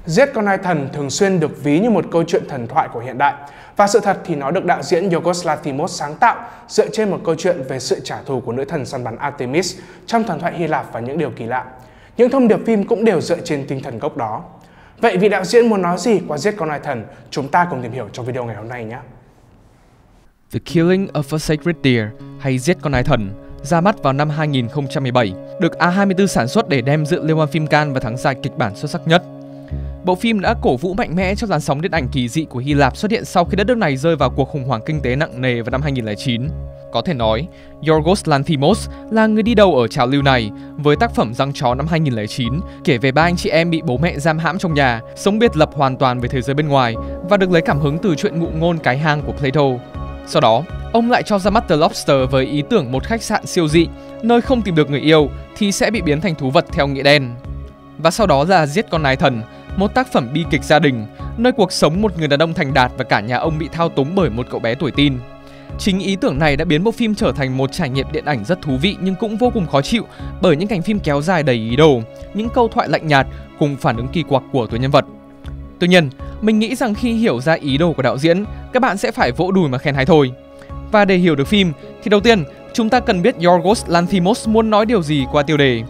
Giết con nai thần thường xuyên được ví như một câu chuyện thần thoại của hiện đại. Và sự thật thì nó được đạo diễn Yorgos Lanthimos sáng tạo dựa trên một câu chuyện về sự trả thù của nữ thần săn bắn Artemis trong thần thoại Hy Lạp và những điều kỳ lạ. Những thông điệp phim cũng đều dựa trên tinh thần gốc đó. Vậy vị đạo diễn muốn nói gì qua Giết con nai thần? Chúng ta cùng tìm hiểu trong video ngày hôm nay nhé! The Killing of a Sacred Deer hay Giết con nai thần ra mắt vào năm 2017, được A24 sản xuất để đem dự liên hoan phim Cannes và thắng giải kịch bản xuất sắc nhất. Bộ phim đã cổ vũ mạnh mẽ cho làn sóng điện ảnh kỳ dị của Hy Lạp xuất hiện sau khi đất nước này rơi vào cuộc khủng hoảng kinh tế nặng nề vào năm 2009. Có thể nói, Yorgos Lanthimos là người đi đầu ở trào lưu này với tác phẩm Răng chó năm 2009, kể về ba anh chị em bị bố mẹ giam hãm trong nhà, sống biệt lập hoàn toàn với thế giới bên ngoài và được lấy cảm hứng từ chuyện ngụ ngôn Cái hang của Plato. Sau đó, ông lại cho ra mắt The Lobster với ý tưởng một khách sạn siêu dị, nơi không tìm được người yêu thì sẽ bị biến thành thú vật theo nghĩa đen. Và sau đó là Giết con nai thần, một tác phẩm bi kịch gia đình, nơi cuộc sống một người đàn ông thành đạt và cả nhà ông bị thao túng bởi một cậu bé tuổi teen. Chính ý tưởng này đã biến bộ phim trở thành một trải nghiệm điện ảnh rất thú vị nhưng cũng vô cùng khó chịu bởi những cảnh phim kéo dài đầy ý đồ, những câu thoại lạnh nhạt cùng phản ứng kỳ quặc của tuổi nhân vật. Tuy nhiên, mình nghĩ rằng khi hiểu ra ý đồ của đạo diễn, các bạn sẽ phải vỗ đùi mà khen hay thôi. Và để hiểu được phim, thì đầu tiên, chúng ta cần biết Yorgos Lanthimos muốn nói điều gì qua tiêu đề.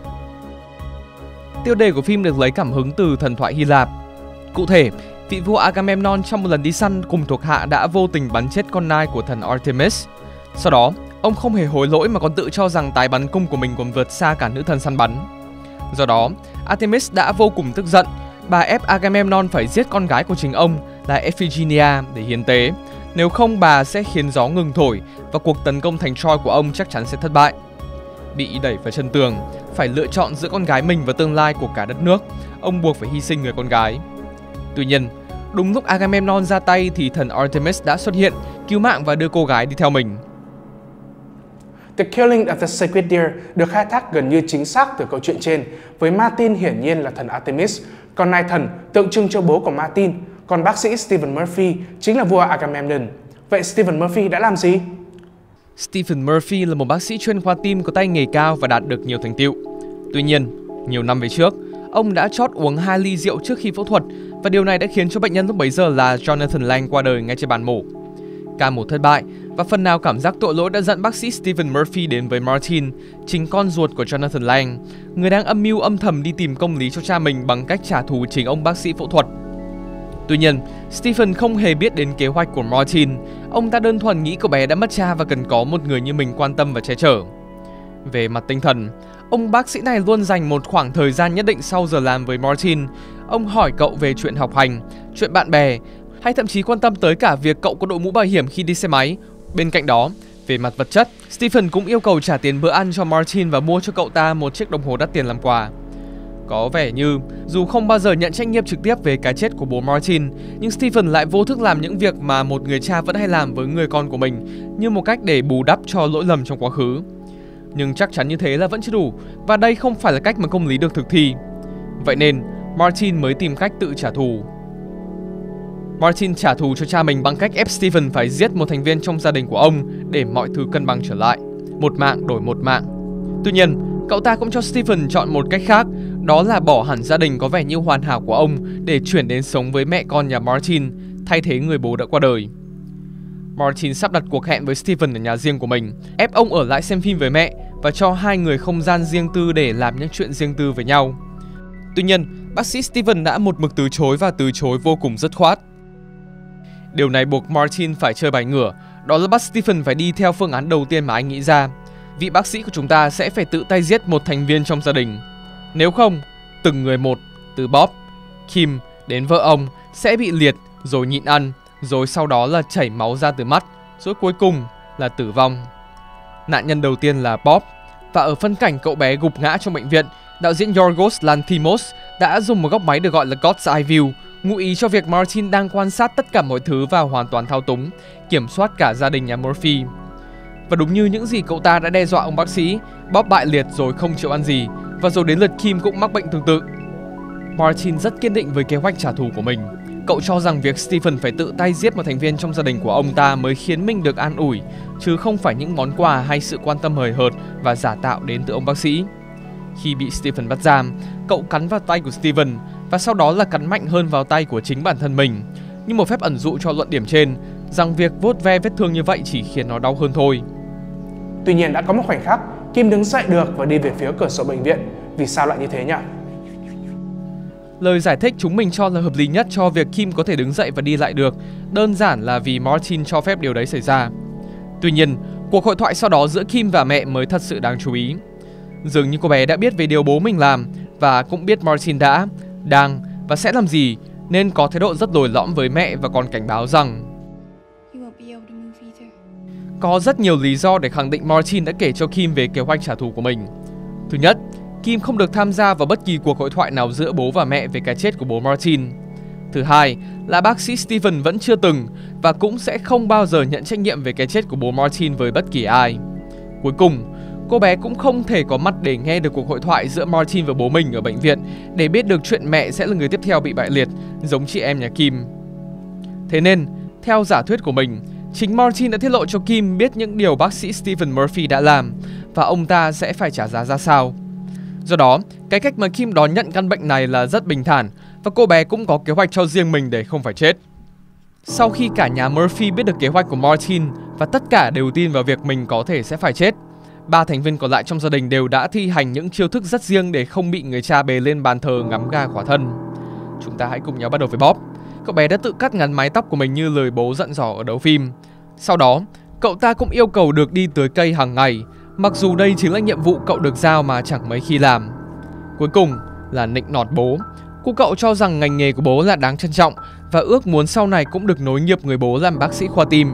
Tiêu đề của phim được lấy cảm hứng từ thần thoại Hy Lạp. Cụ thể, vị vua Agamemnon trong một lần đi săn cùng thuộc hạ đã vô tình bắn chết con nai của thần Artemis. Sau đó, ông không hề hối lỗi mà còn tự cho rằng tài bắn cung của mình còn vượt xa cả nữ thần săn bắn. Do đó, Artemis đã vô cùng tức giận. Bà ép Agamemnon phải giết con gái của chính ông là Iphigenia để hiến tế. Nếu không, bà sẽ khiến gió ngừng thổi và cuộc tấn công thành Troy của ông chắc chắn sẽ thất bại. Bị đẩy vào chân tường, phải lựa chọn giữa con gái mình và tương lai của cả đất nước, ông buộc phải hy sinh người con gái. Tuy nhiên, đúng lúc Agamemnon ra tay thì thần Artemis đã xuất hiện, cứu mạng và đưa cô gái đi theo mình. The Killing of the Sacred Deer được khai thác gần như chính xác từ câu chuyện trên, với Martin hiển nhiên là thần Artemis, còn nai thần tượng trưng cho bố của Martin, còn bác sĩ Stephen Murphy chính là vua Agamemnon. Vậy Stephen Murphy đã làm gì? Stephen Murphy là một bác sĩ chuyên khoa tim có tay nghề cao và đạt được nhiều thành tựu. Tuy nhiên, nhiều năm về trước, ông đã chót uống 2 ly rượu trước khi phẫu thuật và điều này đã khiến cho bệnh nhân lúc bấy giờ là Jonathan Lang qua đời ngay trên bàn mổ. Ca mổ thất bại và phần nào cảm giác tội lỗi đã dẫn bác sĩ Stephen Murphy đến với Martin, chính con ruột của Jonathan Lang, người đang âm mưu âm thầm đi tìm công lý cho cha mình bằng cách trả thù chính ông bác sĩ phẫu thuật. Tuy nhiên, Stephen không hề biết đến kế hoạch của Martin. Ông ta đơn thuần nghĩ cậu bé đã mất cha và cần có một người như mình quan tâm và che chở. Về mặt tinh thần, ông bác sĩ này luôn dành một khoảng thời gian nhất định sau giờ làm với Martin. Ông hỏi cậu về chuyện học hành, chuyện bạn bè, hay thậm chí quan tâm tới cả việc cậu có đội mũ bảo hiểm khi đi xe máy. Bên cạnh đó, về mặt vật chất, Stephen cũng yêu cầu trả tiền bữa ăn cho Martin và mua cho cậu ta một chiếc đồng hồ đắt tiền làm quà. Có vẻ như, dù không bao giờ nhận trách nhiệm trực tiếp về cái chết của bố Martin, nhưng Stephen lại vô thức làm những việc mà một người cha vẫn hay làm với người con của mình, như một cách để bù đắp cho lỗi lầm trong quá khứ. Nhưng chắc chắn như thế là vẫn chưa đủ, và đây không phải là cách mà công lý được thực thi. Vậy nên, Martin mới tìm cách tự trả thù. Martin trả thù cho cha mình bằng cách ép Stephen phải giết một thành viên trong gia đình của ông để mọi thứ cân bằng trở lại. Một mạng đổi một mạng. Tuy nhiên, cậu ta cũng cho Stephen chọn một cách khác, đó là bỏ hẳn gia đình có vẻ như hoàn hảo của ông để chuyển đến sống với mẹ con nhà Martin, thay thế người bố đã qua đời. Martin sắp đặt cuộc hẹn với Stephen ở nhà riêng của mình, ép ông ở lại xem phim với mẹ và cho hai người không gian riêng tư để làm những chuyện riêng tư với nhau. Tuy nhiên, bác sĩ Stephen đã một mực từ chối và từ chối vô cùng dứt khoát. Điều này buộc Martin phải chơi bài ngửa, đó là bắt Stephen phải đi theo phương án đầu tiên mà anh nghĩ ra. Vị bác sĩ của chúng ta sẽ phải tự tay giết một thành viên trong gia đình. Nếu không, từng người một, từ Bob, Kim đến vợ ông sẽ bị liệt, rồi nhịn ăn, rồi sau đó là chảy máu ra từ mắt, rồi cuối cùng là tử vong. Nạn nhân đầu tiên là Bob, và ở phân cảnh cậu bé gục ngã trong bệnh viện, đạo diễn Yorgos Lanthimos đã dùng một góc máy được gọi là God's Eye View, ngụ ý cho việc Martin đang quan sát tất cả mọi thứ và hoàn toàn thao túng, kiểm soát cả gia đình nhà Murphy. Và đúng như những gì cậu ta đã đe dọa ông bác sĩ, Bob bại liệt rồi không chịu ăn gì, và rồi đến lượt Kim cũng mắc bệnh tương tự. Martin rất kiên định với kế hoạch trả thù của mình. Cậu cho rằng việc Stephen phải tự tay giết một thành viên trong gia đình của ông ta mới khiến mình được an ủi, chứ không phải những món quà hay sự quan tâm hời hợt và giả tạo đến từ ông bác sĩ. Khi bị Stephen bắt giam, cậu cắn vào tay của Stephen, và sau đó là cắn mạnh hơn vào tay của chính bản thân mình, như một phép ẩn dụ cho luận điểm trên rằng việc vuốt ve vết thương như vậy chỉ khiến nó đau hơn thôi. Tuy nhiên đã có một khoảnh khắc Kim đứng dậy được và đi về phía cửa sổ bệnh viện. Vì sao lại như thế nhỉ? Lời giải thích chúng mình cho là hợp lý nhất cho việc Kim có thể đứng dậy và đi lại được đơn giản là vì Martin cho phép điều đấy xảy ra. Tuy nhiên, cuộc hội thoại sau đó giữa Kim và mẹ mới thật sự đáng chú ý. Dường như cô bé đã biết về điều bố mình làm và cũng biết Martin đã, đang và sẽ làm gì, nên có thái độ rất lồi lõm với mẹ và còn cảnh báo rằng có rất nhiều lý do để khẳng định Martin đã kể cho Kim về kế hoạch trả thù của mình. Thứ nhất, Kim không được tham gia vào bất kỳ cuộc hội thoại nào giữa bố và mẹ về cái chết của bố Martin. Thứ hai là bác sĩ Steven vẫn chưa từng và cũng sẽ không bao giờ nhận trách nhiệm về cái chết của bố Martin với bất kỳ ai. Cuối cùng, cô bé cũng không thể có mặt để nghe được cuộc hội thoại giữa Martin và bố mình ở bệnh viện để biết được chuyện mẹ sẽ là người tiếp theo bị bại liệt, giống chị em nhà Kim. Thế nên, theo giả thuyết của mình, chính Martin đã tiết lộ cho Kim biết những điều bác sĩ Stephen Murphy đã làm và ông ta sẽ phải trả giá ra sao. Do đó, cái cách mà Kim đón nhận căn bệnh này là rất bình thản và cô bé cũng có kế hoạch cho riêng mình để không phải chết. Sau khi cả nhà Murphy biết được kế hoạch của Martin và tất cả đều tin vào việc mình có thể sẽ phải chết, 3 thành viên còn lại trong gia đình đều đã thi hành những chiêu thức rất riêng để không bị người cha bế lên bàn thờ ngắm ga khỏa thân. Chúng ta hãy cùng nhau bắt đầu với Bob. Cậu bé đã tự cắt ngắn mái tóc của mình như lời bố dặn dò ở đầu phim. Sau đó, cậu ta cũng yêu cầu được đi tưới cây hàng ngày, mặc dù đây chính là nhiệm vụ cậu được giao mà chẳng mấy khi làm. Cuối cùng là nịnh nọt bố. Cô cậu cho rằng ngành nghề của bố là đáng trân trọng và ước muốn sau này cũng được nối nghiệp người bố làm bác sĩ khoa tim.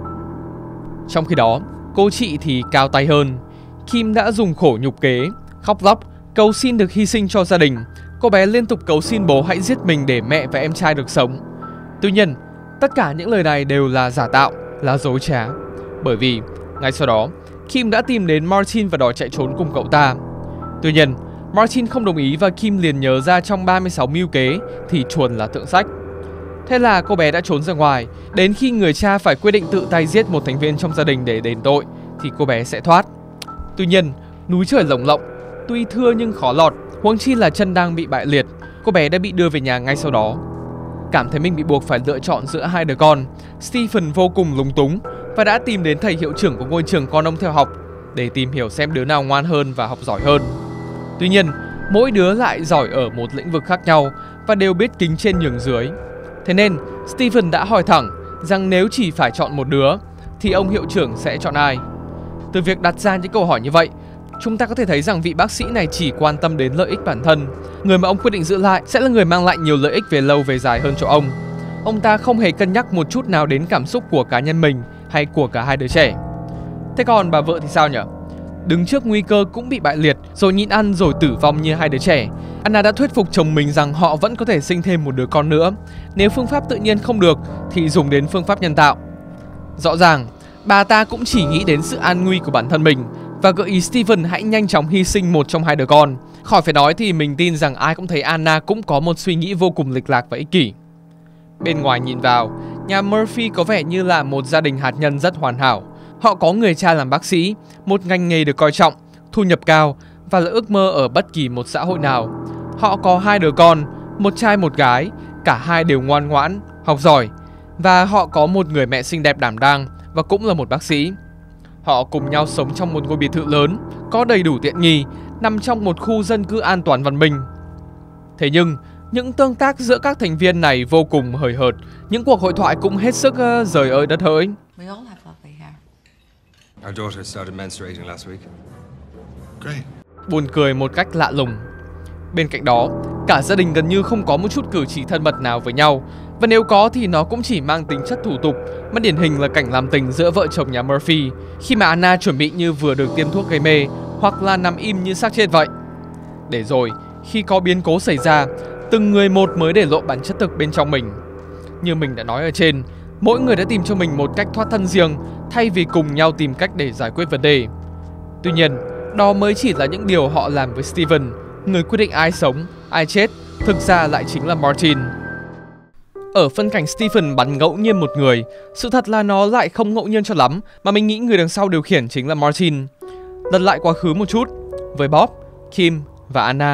Trong khi đó, cô chị thì cao tay hơn. Kim đã dùng khổ nhục kế, khóc lóc, cầu xin được hy sinh cho gia đình. Cô bé liên tục cầu xin bố hãy giết mình để mẹ và em trai được sống. Tuy nhiên, tất cả những lời này đều là giả tạo, là dối trá. Bởi vì, ngay sau đó, Kim đã tìm đến Martin và đòi chạy trốn cùng cậu ta. Tuy nhiên, Martin không đồng ý và Kim liền nhớ ra trong 36 mưu kế thì chuồn là thượng sách. Thế là cô bé đã trốn ra ngoài. Đến khi người cha phải quyết định tự tay giết một thành viên trong gia đình để đền tội thì cô bé sẽ thoát. Tuy nhiên, núi trời lồng lộng, tuy thưa nhưng khó lọt, huống chi là chân đang bị bại liệt. Cô bé đã bị đưa về nhà ngay sau đó. Cảm thấy mình bị buộc phải lựa chọn giữa hai đứa con, Stephen vô cùng lúng túng và đã tìm đến thầy hiệu trưởng của ngôi trường con ông theo học để tìm hiểu xem đứa nào ngoan hơn và học giỏi hơn. Tuy nhiên, mỗi đứa lại giỏi ở một lĩnh vực khác nhau và đều biết kính trên nhường dưới. Thế nên, Stephen đã hỏi thẳng rằng nếu chỉ phải chọn một đứa thì ông hiệu trưởng sẽ chọn ai? Từ việc đặt ra những câu hỏi như vậy, chúng ta có thể thấy rằng vị bác sĩ này chỉ quan tâm đến lợi ích bản thân. Người mà ông quyết định giữ lại sẽ là người mang lại nhiều lợi ích về lâu về dài hơn cho ông. Ông ta không hề cân nhắc một chút nào đến cảm xúc của cá nhân mình hay của cả hai đứa trẻ. Thế còn bà vợ thì sao nhỉ? Đứng trước nguy cơ cũng bị bại liệt, rồi nhịn ăn rồi tử vong như hai đứa trẻ, Anna đã thuyết phục chồng mình rằng họ vẫn có thể sinh thêm một đứa con nữa. Nếu phương pháp tự nhiên không được thì dùng đến phương pháp nhân tạo. Rõ ràng, bà ta cũng chỉ nghĩ đến sự an nguy của bản thân mình và gợi ý Stephen hãy nhanh chóng hy sinh một trong hai đứa con. Khỏi phải nói thì mình tin rằng ai cũng thấy Anna cũng có một suy nghĩ vô cùng lệch lạc và ích kỷ. Bên ngoài nhìn vào, nhà Murphy có vẻ như là một gia đình hạt nhân rất hoàn hảo. Họ có người cha làm bác sĩ, một ngành nghề được coi trọng, thu nhập cao và là ước mơ ở bất kỳ một xã hội nào. Họ có hai đứa con, một trai một gái, cả hai đều ngoan ngoãn, học giỏi. Và họ có một người mẹ xinh đẹp đảm đang và cũng là một bác sĩ. Họ cùng nhau sống trong một ngôi biệt thự lớn, có đầy đủ tiện nghi, nằm trong một khu dân cư an toàn văn minh. Thế nhưng, những tương tác giữa các thành viên này vô cùng hời hợt, những cuộc hội thoại cũng hết sức giời ơi đất hỡi. Our daughter started menstruating last week. Great. Buồn cười một cách lạ lùng. Bên cạnh đó, cả gia đình gần như không có một chút cử chỉ thân mật nào với nhau, và nếu có thì nó cũng chỉ mang tính chất thủ tục, mà điển hình là cảnh làm tình giữa vợ chồng nhà Murphy, khi mà Anna chuẩn bị như vừa được tiêm thuốc gây mê, hoặc là nằm im như xác chết vậy. Để rồi, khi có biến cố xảy ra, từng người một mới để lộ bản chất thực bên trong mình. Như mình đã nói ở trên, mỗi người đã tìm cho mình một cách thoát thân riêng, thay vì cùng nhau tìm cách để giải quyết vấn đề. Tuy nhiên, đó mới chỉ là những điều họ làm với Stephen. Người quyết định ai sống, ai chết, thực ra lại chính là Martin. Ở phân cảnh Stephen bắn ngẫu nhiên một người, sự thật là nó lại không ngẫu nhiên cho lắm, mà mình nghĩ người đằng sau điều khiển chính là Martin. Lật lại quá khứ một chút, với Bob, Kim và Anna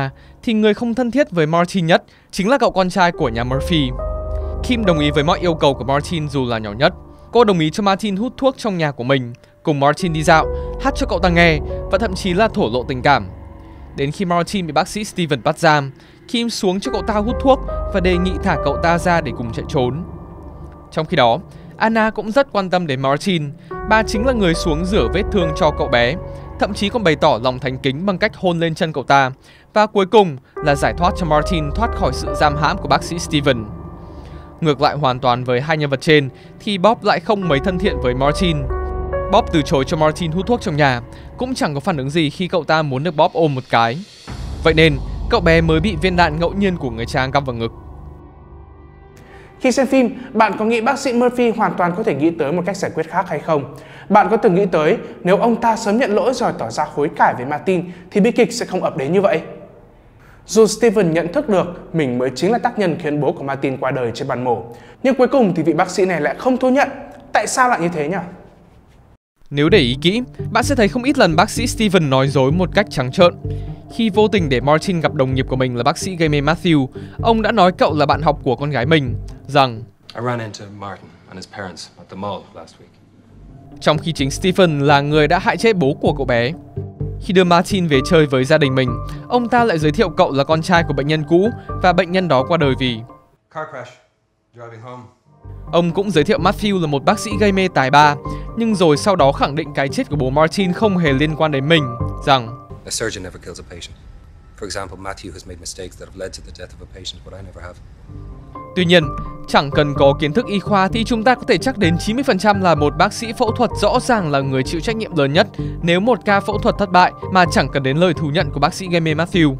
thì người không thân thiết với Martin nhất chính là cậu con trai của nhà Murphy. Kim đồng ý với mọi yêu cầu của Martin dù là nhỏ nhất. Cô đồng ý cho Martin hút thuốc trong nhà của mình, cùng Martin đi dạo, hát cho cậu ta nghe và thậm chí là thổ lộ tình cảm. Đến khi Martin bị bác sĩ Steven bắt giam, Kim xuống cho cậu ta hút thuốc và đề nghị thả cậu ta ra để cùng chạy trốn. Trong khi đó, Anna cũng rất quan tâm đến Martin. Bà chính là người xuống rửa vết thương cho cậu bé, thậm chí còn bày tỏ lòng thành kính bằng cách hôn lên chân cậu ta. Và cuối cùng là giải thoát cho Martin thoát khỏi sự giam hãm của bác sĩ Steven. Ngược lại hoàn toàn với hai nhân vật trên thì Bob lại không mấy thân thiện với Martin. Bob từ chối cho Martin hút thuốc trong nhà, cũng chẳng có phản ứng gì khi cậu ta muốn được Bob ôm một cái. Vậy nên, cậu bé mới bị viên đạn ngẫu nhiên của người cha găm vào ngực. Khi xem phim, bạn có nghĩ bác sĩ Murphy hoàn toàn có thể nghĩ tới một cách giải quyết khác hay không? Bạn có từng nghĩ tới nếu ông ta sớm nhận lỗi rồi tỏ ra hối cải với Martin thì bi kịch sẽ không ập đến như vậy? Dù Steven nhận thức được mình mới chính là tác nhân khiến bố của Martin qua đời trên bàn mổ, nhưng cuối cùng thì vị bác sĩ này lại không thú nhận. Tại sao lại như thế nhỉ? Nếu để ý kỹ, bạn sẽ thấy không ít lần bác sĩ Steven nói dối một cách trắng trợn. Khi vô tình để Martin gặp đồng nghiệp của mình là bác sĩ gây mê Matthew, ông đã nói cậu là bạn học của con gái mình, rằng I ran into Martin and his parents at the mall last week. Trong khi chính Stephen là người đã hại chết bố của cậu bé. Khi đưa Martin về chơi với gia đình mình, ông ta lại giới thiệu cậu là con trai của bệnh nhân cũ và bệnh nhân đó qua đời vì Car crash. Driving home. Ông cũng giới thiệu Matthew là một bác sĩ gây mê tài ba, nhưng rồi sau đó khẳng định cái chết của bố Martin không hề liên quan đến mình, rằng A surgeon never kills a patient. For example, Matthew has made mistakes that have led to the death of a patient, but I never have. Tuy nhiên, chẳng cần có kiến thức y khoa thì chúng ta có thể chắc đến 90% là một bác sĩ phẫu thuật rõ ràng là người chịu trách nhiệm lớn nhất nếu một ca phẫu thuật thất bại mà chẳng cần đến lời thú nhận của bác sĩ gây mê Matthew.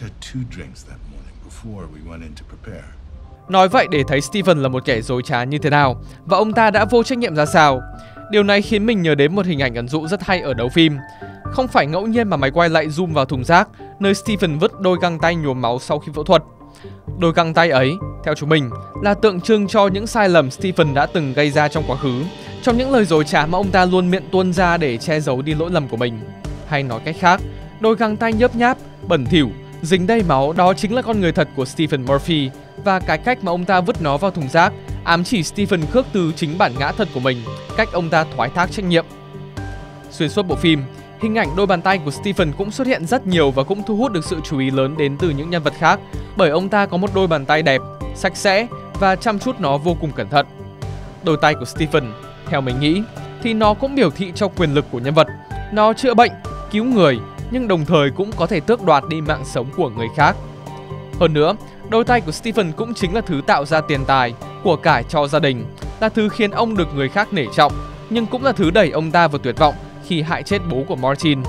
Nói vậy để thấy Steven là một kẻ dối trá như thế nào và ông ta đã vô trách nhiệm ra sao. Điều này khiến mình nhớ đến một hình ảnh ẩn dụ rất hay ở đầu phim. Không phải ngẫu nhiên mà máy quay lại zoom vào thùng rác nơi Steven vứt đôi găng tay nhuốm máu sau khi phẫu thuật. Đôi găng tay ấy, theo chúng mình, là tượng trưng cho những sai lầm Steven đã từng gây ra trong quá khứ, trong những lời dối trá mà ông ta luôn miệng tuôn ra để che giấu đi lỗi lầm của mình. Hay nói cách khác, đôi găng tay nhớp nháp, bẩn thỉu, dính đầy máu đó chính là con người thật của Stephen Murphy, và cái cách mà ông ta vứt nó vào thùng rác ám chỉ Stephen khước từ chính bản ngã thật của mình, cách ông ta thoái thác trách nhiệm. Xuyên suốt bộ phim, hình ảnh đôi bàn tay của Stephen cũng xuất hiện rất nhiều và cũng thu hút được sự chú ý lớn đến từ những nhân vật khác, bởi ông ta có một đôi bàn tay đẹp, sạch sẽ và chăm chút nó vô cùng cẩn thận. Đôi tay của Stephen, theo mình nghĩ, thì nó cũng biểu thị cho quyền lực của nhân vật. Nó chữa bệnh, cứu người, nhưng đồng thời cũng có thể tước đoạt đi mạng sống của người khác. Hơn nữa, đôi tay của Stephen cũng chính là thứ tạo ra tiền tài, của cải cho gia đình, là thứ khiến ông được người khác nể trọng, nhưng cũng là thứ đẩy ông ta vào tuyệt vọng khi hại chết bố của Martin.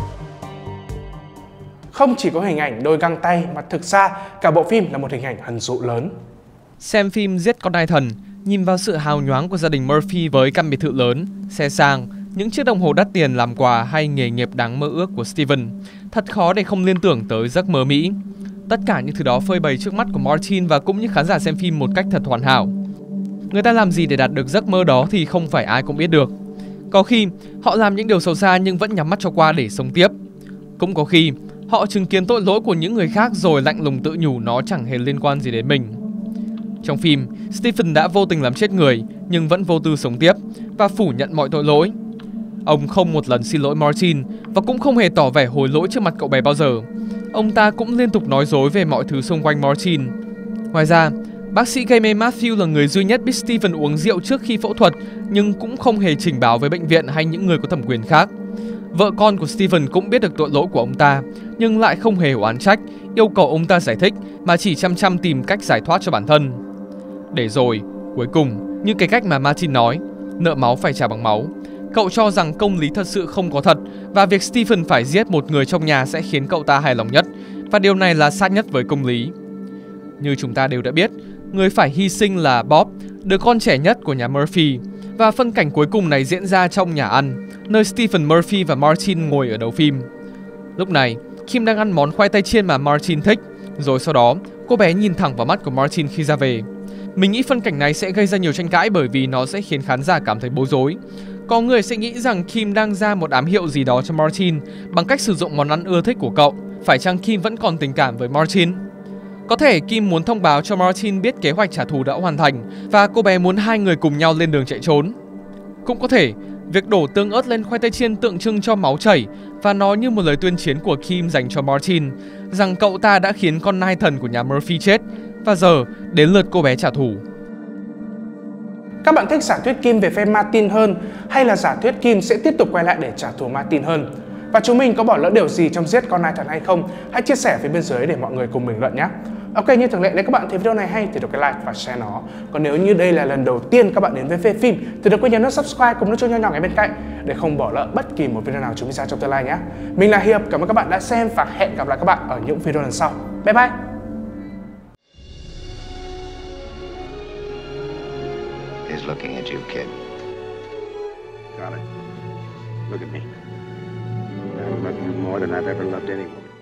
Không chỉ có hình ảnh đôi găng tay mà thực ra cả bộ phim là một hình ảnh ẩn dụ lớn. Xem phim Giết con nai thần, nhìn vào sự hào nhoáng của gia đình Murphy với căn biệt thự lớn, xe sang, những chiếc đồng hồ đắt tiền làm quà hay nghề nghiệp đáng mơ ước của Steven, thật khó để không liên tưởng tới giấc mơ Mỹ. Tất cả những thứ đó phơi bày trước mắt của Martin và cũng như khán giả xem phim một cách thật hoàn hảo. Người ta làm gì để đạt được giấc mơ đó thì không phải ai cũng biết được. Có khi họ làm những điều xấu xa nhưng vẫn nhắm mắt cho qua để sống tiếp. Cũng có khi họ chứng kiến tội lỗi của những người khác rồi lạnh lùng tự nhủ nó chẳng hề liên quan gì đến mình. Trong phim, Stephen đã vô tình làm chết người nhưng vẫn vô tư sống tiếp và phủ nhận mọi tội lỗi. Ông không một lần xin lỗi Martin và cũng không hề tỏ vẻ hối lỗi trước mặt cậu bé bao giờ. Ông ta cũng liên tục nói dối về mọi thứ xung quanh Martin. Ngoài ra, bác sĩ gây mê Matthew là người duy nhất biết Stephen uống rượu trước khi phẫu thuật nhưng cũng không hề trình báo với bệnh viện hay những người có thẩm quyền khác. Vợ con của Stephen cũng biết được tội lỗi của ông ta nhưng lại không hề oán trách, yêu cầu ông ta giải thích mà chỉ chăm tìm cách giải thoát cho bản thân. Để rồi, cuối cùng, như cái cách mà Martin nói, nợ máu phải trả bằng máu. Cậu cho rằng công lý thật sự không có thật và việc Stephen phải giết một người trong nhà sẽ khiến cậu ta hài lòng nhất, và điều này là sát nhất với công lý. Như chúng ta đều đã biết, người phải hy sinh là Bob, đứa con trẻ nhất của nhà Murphy, và phân cảnh cuối cùng này diễn ra trong nhà ăn, nơi Stephen Murphy và Martin ngồi ở đầu phim. Lúc này, Kim đang ăn món khoai tây chiên mà Martin thích, rồi sau đó cô bé nhìn thẳng vào mắt của Martin khi ra về. Mình nghĩ phân cảnh này sẽ gây ra nhiều tranh cãi bởi vì nó sẽ khiến khán giả cảm thấy bối rối. Có người sẽ nghĩ rằng Kim đang ra một ám hiệu gì đó cho Martin bằng cách sử dụng món ăn ưa thích của cậu. Phải chăng Kim vẫn còn tình cảm với Martin? Có thể Kim muốn thông báo cho Martin biết kế hoạch trả thù đã hoàn thành và cô bé muốn hai người cùng nhau lên đường chạy trốn. Cũng có thể, việc đổ tương ớt lên khoai tây chiên tượng trưng cho máu chảy và nó như một lời tuyên chiến của Kim dành cho Martin rằng cậu ta đã khiến con nai thần của nhà Murphy chết và giờ đến lượt cô bé trả thù. Các bạn thích giả thuyết Kim về phe Martin hơn hay là giả thuyết Kim sẽ tiếp tục quay lại để trả thù Martin hơn? Và chúng mình có bỏ lỡ điều gì trong giết con nai thần hay không? Hãy chia sẻ phía bên dưới để mọi người cùng bình luận nhé. Ok, như thường lệ, nếu các bạn thấy video này hay thì đừng quên like và share nó. Còn nếu như đây là lần đầu tiên các bạn đến với Phê Phim thì đừng quên nhấn nút subscribe cùng nút chuông nho nhỏ ngay bên cạnh để không bỏ lỡ bất kỳ một video nào chúng mình ra trong tương lai nhé. Mình là Hiệp, cảm ơn các bạn đã xem và hẹn gặp lại các bạn ở những video lần sau. Bye bye! Is looking at you, kid. Charlie, look at me. I love you more than I've ever loved anyone.